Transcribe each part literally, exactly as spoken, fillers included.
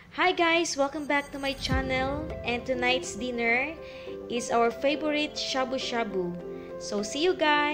Hi guys, welcome back to my channel, and tonight's dinner is our favorite shabu-shabu. So see you guys!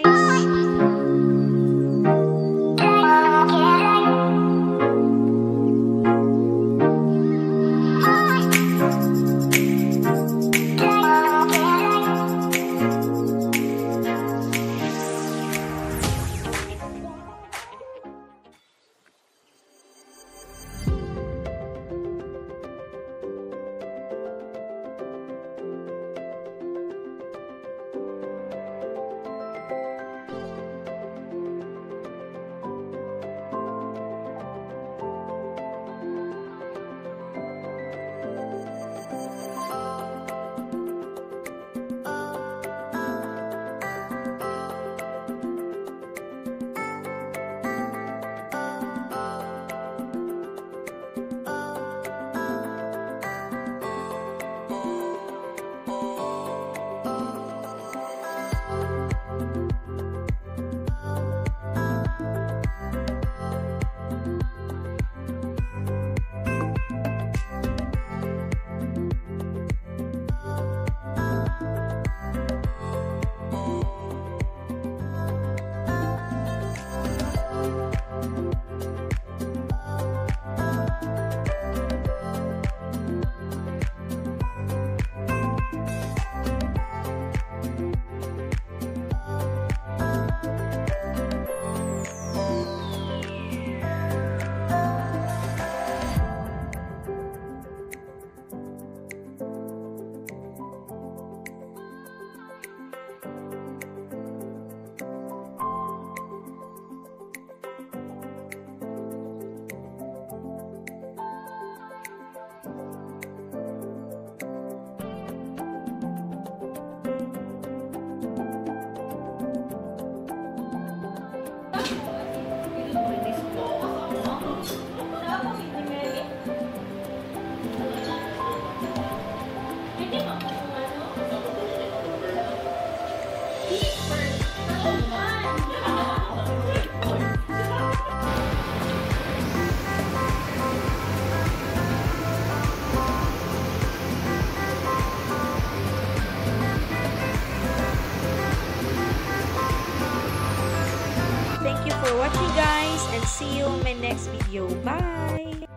Thank you for watching guys, and see you in my next video. Bye!